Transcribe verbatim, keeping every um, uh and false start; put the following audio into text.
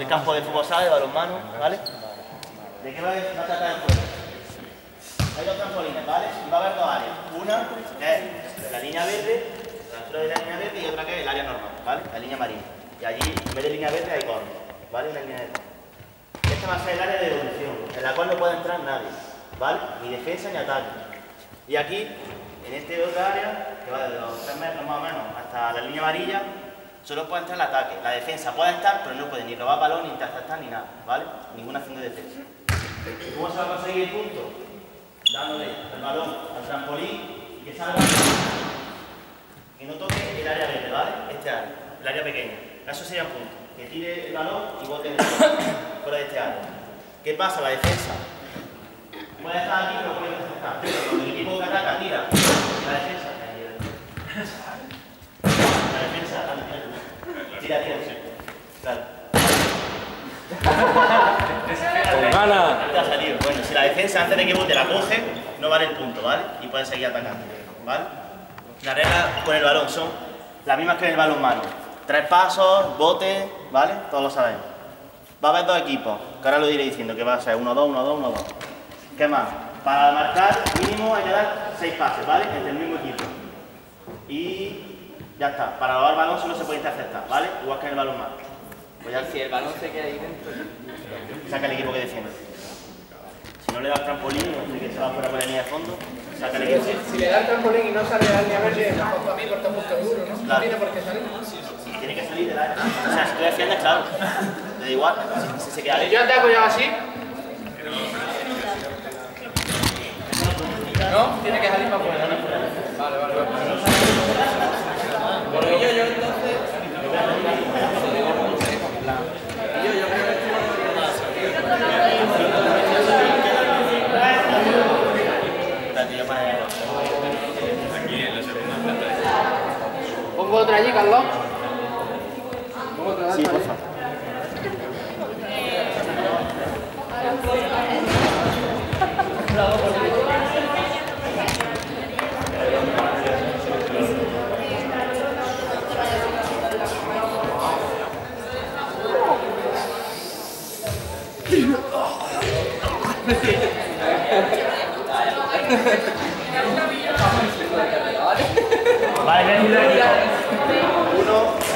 cualquier campo de fútbol sala, de balonmano, ¿vale? ¿De qué va a tratar el juego? Hay dos trampolines, ¿vale? Y va a haber dos áreas. Una es la línea verde, la altura de la línea verde, y otra que es el área normal, ¿vale? La línea amarilla. Y allí, en vez de línea verde, hay córner, ¿vale? Una línea de córner. Esta va a ser el área de evolución, en la cual no puede entrar nadie, ¿vale? Ni defensa ni ataque. Y aquí, en esta otra área, que va desde los tres metros más o menos hasta la línea amarilla, solo puede entrar el ataque. La defensa puede estar, pero no puede ni robar balón, ni interceptar, ni nada, ¿vale? Ninguna acción de defensa. ¿Cómo se va a conseguir el punto? Dándole el balón al trampolín y que salga, que no toque el área verde, ¿vale? Este área, el área pequeña. Eso sería un punto. Que tire el balón y bote el balón fuera de este área. ¿Qué pasa? La defensa puede estar aquí, pero puede estar. Cuando el equipo que ataca tira, la defensa la defensa tira, tira, tira. Claro. ¡Con gana! Bueno, si la defensa antes de que bote la coge, no vale el punto, ¿vale? Y puede seguir atacando, ¿vale? Las reglas con el balón son las mismas que en el balonmano. Tres pasos, bote, ¿vale? Todos lo sabemos. Va a haber dos equipos, que ahora lo iré diciendo, que va a ser uno dos, uno dos, uno dos. ¿Qué más? Para marcar mínimo hay que dar seis pases, ¿vale? Entre el mismo equipo. Y ya está. Para robar el balón solo se puede interceptar, ¿vale? Igual que en el balonmano. Pues ya, si el balón se queda ahí dentro, saca el equipo que defiende. Si no le da el trampolín, no sé que se va fuera por la línea de fondo, saca el equipo. Si, si le da el trampolín y no sale la línea verde, es para mí porque está muy duro, ¿no? Claro. No tiene por qué salir. Tiene que salir del área. O sea, si tú defiendes, claro. Le da igual, si, si se queda ahí. Yo ataco ya así. ¿No? Tiene que salir para afuera. Vale, vale, vale. porque yo, yo entonces... Yo, yo creo que... Pongo otra allí, Carlos. Pongo otra Sí, por favor. Vale, ven, uno.